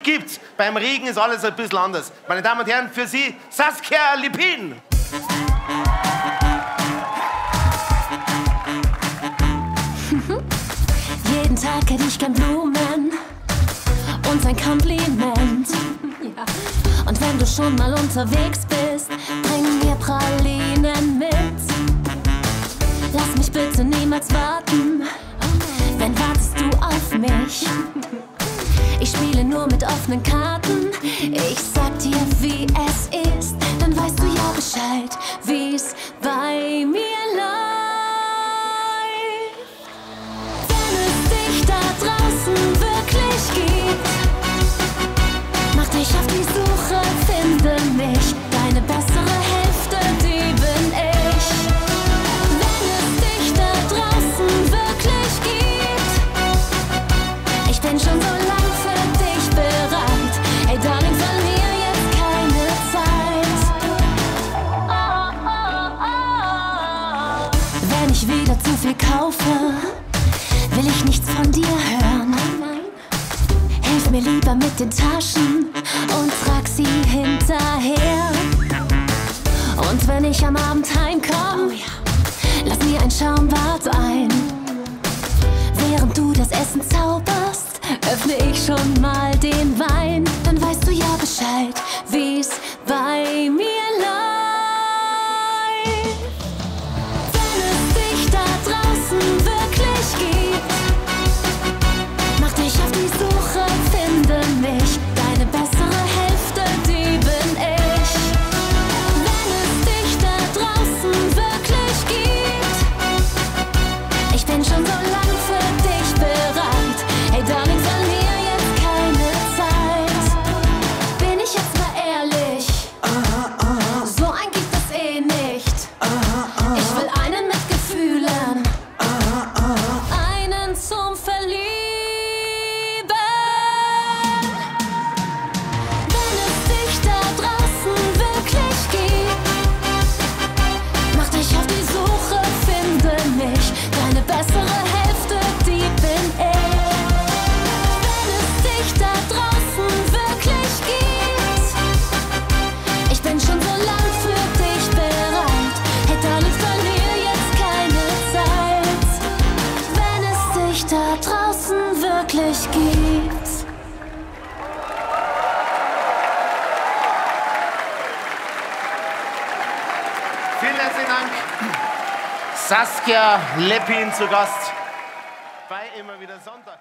gibt's. Beim Regen ist alles ein bisschen anders. Meine Damen und Herren, für Sie Saskia Lipin. Jeden Tag hätte ich gern Blumen und ein Kompliment. Ja. Und wenn du schon mal unterwegs bist, bring mir Pralinen mit. Lass mich bitte niemals warten, wenn wartest du auf mich? Ich spiele nur mit offenen Karten. Ich sag dir, wie es ist, dann weißt du ja Bescheid, wie's bei mir läuft. Wenn es dich da draußen wirklich gibt, mach dich auf die Suche, finde mich. Deine bessere Hälfte, die bin ich. Wenn es dich da draußen wirklich gibt, ich bin schon so lang für dich bereit. Hey Darling, verlier jetzt keine Zeit. Oh, oh, oh. Wenn ich wieder zu viel kaufe, will ich nichts von dir hören. Hilf mir lieber mit den Taschen und trag sie hinterher. Und wenn ich am Abend heimkomm, lass mir ein Schaumbad ein. Während du das Essen zauberst, öffne ich schon mal den Wein. Dann weißt du ja Bescheid, wie's bei mir läuft. Wenn es dich da draußen wirklich gibt, mach dich auf die Suche, finde mich. Deine bessere Hälfte, die bin ich. Wenn es dich da draußen wirklich gibt, ich bin schon so lang für dich bereit. Hey Darling, verlier jetzt keine Zeit. Bin ich jetzt mal ehrlich, so ein gibt es eh nicht. Ich will einen mit Gefühlen, einen zum Verlieben. Wenn es dich da draußen wirklich gibt, mach dich auf die Suche, finde mich. Deine bessere Hälfte, die bin ich. Wenn es dich da draußen wirklich gibt, ich bin schon so lang für dich bereit. Hey Darling, verlier jetzt keine Zeit. Wenn es dich da draußen wirklich gibt. Vielen herzlichen Dank. Saskia Lipin zu Gast bei Immer wieder Sonntag.